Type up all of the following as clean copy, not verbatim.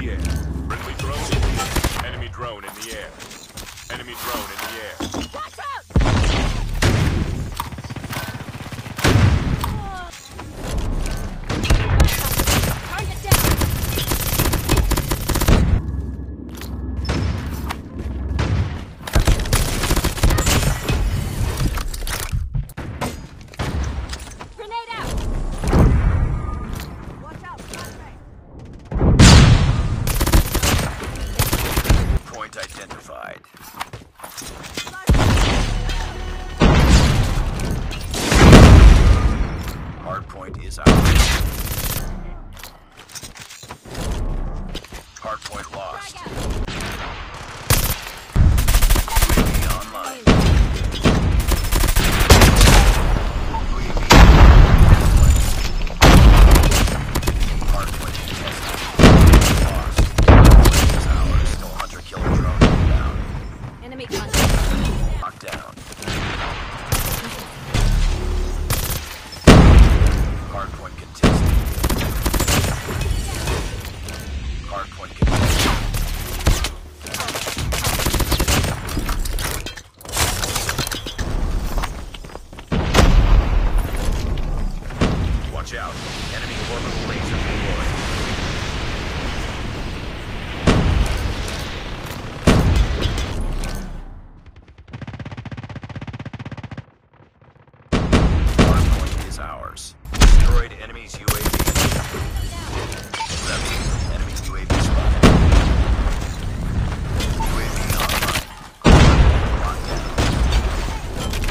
the air. Friendly drone in the air. Enemy drone in the air. Enemy drone in the air. Watch out! Target down! Grenade out! Watch out! Point identified. Hardpoint is ours. Hardpoint lost. UAV online. UAV hardpoint contested. Lost. Hardpoint is ours. No hunter-killer drone inbound. Enemy contact. Locked down. Hardpoint contested. Hardpoint contested. Watch out. Enemy orbital laser deployed. Hardpoint is ours. Destroyed enemy's UAV. Enemy UAV spotted. UAV online. Locked down.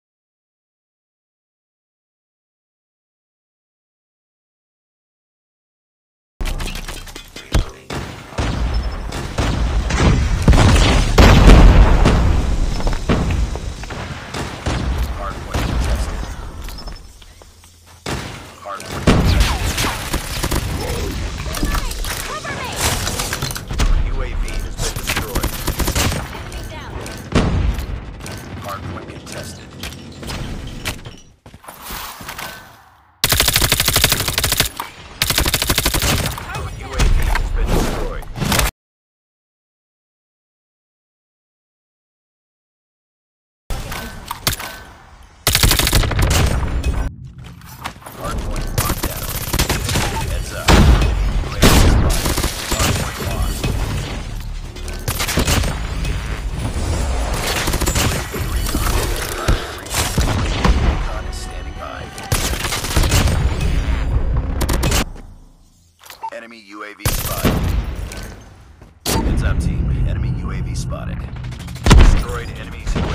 Hardpoint contested. Hardpoint contested. Cover me! UAV has been destroyed. Enemy down! Hardpoint contested. UAV has been destroyed. Hardpoint locked down. Heads up. UAV spotted. Hardpoint lost. UAV recon. Recon is standing by. Enemy UAV spotted. Heads up, team. Enemy UAV spotted. Destroyed enemies.